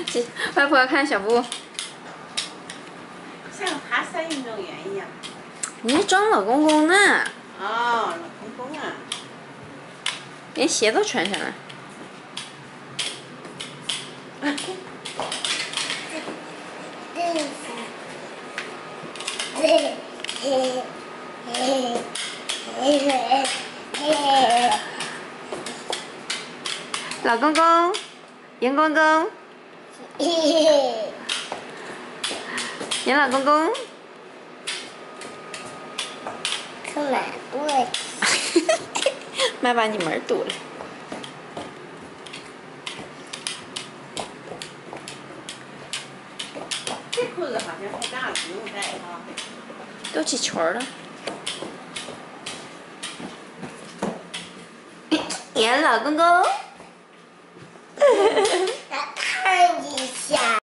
外婆看小布， 像爬山运动员一样。 你装老公公呢？ 哦，老公公啊！ 连鞋都穿上了。老公公，严公公，严老公公。 干嘛不会？ 妈把你门堵了。 这裤子好像太大了，不用带啊。 都起球了。严老公公。